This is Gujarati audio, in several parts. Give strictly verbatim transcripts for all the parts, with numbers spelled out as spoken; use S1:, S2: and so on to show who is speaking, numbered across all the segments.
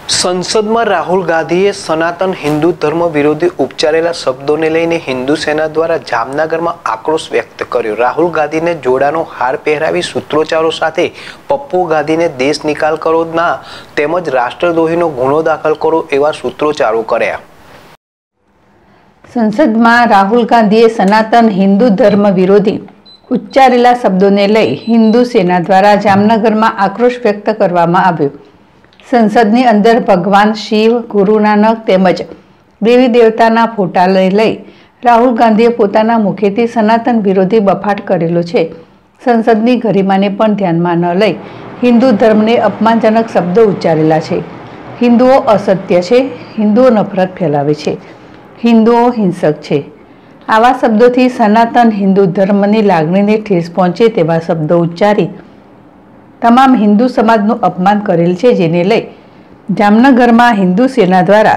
S1: સંસદમાં રાહુલ ગાંધીએ સનાતન હિન્દુ ધર્મ વિરોધી ઉચ્ચારેલા શબ્દોને લઈને હિન્દુ સેના દ્વારા જામનગરમાં આક્રોશ વ્યક્ત કર્યો। રાહુલ ગાંધીને જોડાનો હાર પહેરાવી સૂત્રોચ્ચારો સાથે પપ્પુ ગાંધીને દેશ નિકાલ કરો ના તેમજ રાષ્ટ્રદ્રોહીનો ગુનો દાખલ કરો એવા સૂત્રોચ્ચારો કર્યા।
S2: સંસદમાં રાહુલ ગાંધીએ સનાતન હિન્દુ ધર્મ વિરોધી ઉચ્ચારેલા શબ્દોને લઈ હિન્દુ સેના દ્વારા જામનગરમાં આક્રોશ વ્યક્ત કરવામાં આવ્યો। સંસદની અંદર ભગવાન શિવ, ગુરુ નાનક તેમજ દેવી દેવતાના ફોટાને લઈ રાહુલ ગાંધીએ પોતાના મુખેથી સનાતન વિરોધી બફાટ કરેલો છે। સંસદની ગરિમાને પણ ધ્યાનમાં ન લઈ હિન્દુ ધર્મને અપમાનજનક શબ્દો ઉચ્ચારેલા છે। હિન્દુઓ અસત્ય છે, હિન્દુઓ નફરત ફેલાવે છે, હિન્દુઓ હિંસક છે, આવા શબ્દોથી સનાતન હિન્દુ ધર્મની લાગણીને ઠેસ પહોંચે તેવા શબ્દો ઉચ્ચારી તમામ હિન્દુ સમાજનું અપમાન કરેલ છે, જેને લઈ જામનગરમાં હિન્દુ સેના દ્વારા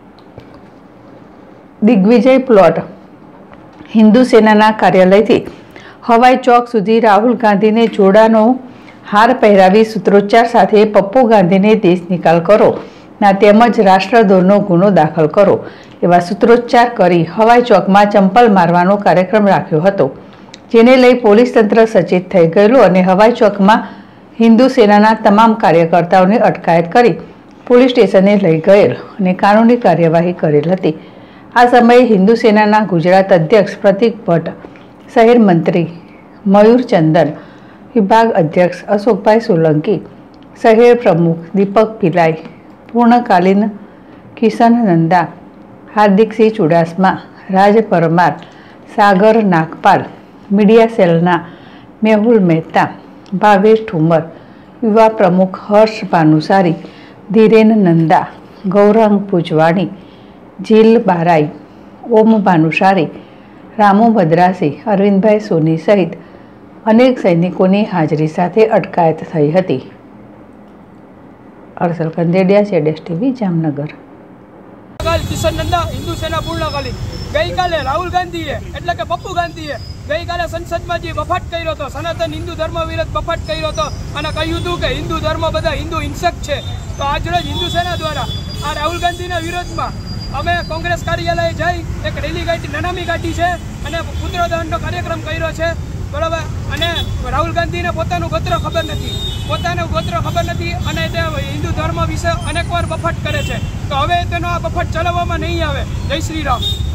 S2: દિગ્વિજય પ્લોટ હિન્દુ સેનાના કાર્યાલયથી હવાઈ ચોક સુધી રાહુલ ગાંધીને જોડાનો હાર પહેરાવી સૂત્રોચ્ચાર સાથે પપ્પુ ગાંધીને દેશ નિકાલ કરો ના તેમજ રાષ્ટ્રદ્રોહનો ગુનો દાખલ કરો એવા સૂત્રોચ્ચાર કરી હવાઈ ચોકમાં ચંપલ મારવાનો કાર્યક્રમ રાખ્યો હતો, જેને લઈ પોલીસ તંત્ર સચેત થઈ ગયેલું અને હવાઈ ચોકમાં હિન્દુ સેનાના તમામ કાર્યકર્તાઓને અટકાયત કરી પોલીસ સ્ટેશને લઈ ગયેલ અને કાનૂની કાર્યવાહી કરેલ હતી। આ સમયે હિન્દુ સેનાના ગુજરાત અધ્યક્ષ પ્રતિક ભટ્ટ, શહેર મંત્રી મયુર ચંદન, વિભાગ અધ્યક્ષ અશોકભાઈ સોલંકી, શહેર પ્રમુખ દીપક પિલાઈ, પૂર્ણકાલીન કિશન નંદા, હાર્દિકસિંહ ચુડાસમા, રાજ પરમાર, સાગર નાગપાલ, મીડિયા સેલના મેહુલ મહેતા, ભાવેશ ઠુમર, યુવા પ્રમુખ હર્ષ ભાનુશારી, ધીરેન નંદા, ગૌરંગ પૂજવાણી, જીલ બારાઈ, ઓમ ભાનુશારી, રામુ મદ્રાસી, અરવિંદભાઈ સોની સહિત અનેક સૈનિકોની હાજરી સાથે અટકાયત થઈ હતી। અરસલ કંદેડિયા, જેડેશ ટીવી, જામનગર।
S3: કિશન નંદા, હિન્દુ સેના પૂર્ણકાલીન। ગઈકાલે રાહુલ ગાંધીએ એટલે કે પપ્પુ ગાંધીએ ગઈકાલે સંસદમાં જે બફાટ કર્યો હતો, સનાતન હિન્દુ ધર્મ વિરુદ્ધ બફાટ કર્યો હતો અને કહ્યું હતું કે હિન્દુ ધર્મ બધા હિન્દુ હિંસક છે। તો આજરોજ હિન્દુ સેના દ્વારા આ રાહુલ ગાંધીના વિરોધમાં અમે કોંગ્રેસ કાર્યાલય જઈ એક રેલી કાઢી, નનામી કાઢી છે અને પુત્રદહનનો કાર્યક્રમ કર્યો છે, બરાબર। અને રાહુલ ગાંધીને પોતાનું ગોત્ર ખબર નથી, પોતાનું ગોત્ર ખબર નથી અને તે હિન્દુ ધર્મ વિશે અનેકવાર બફાટ કરે છે। તો હવે તેનો આ બફાટ ચલાવવામાં નહીં આવે। જય શ્રી રામ।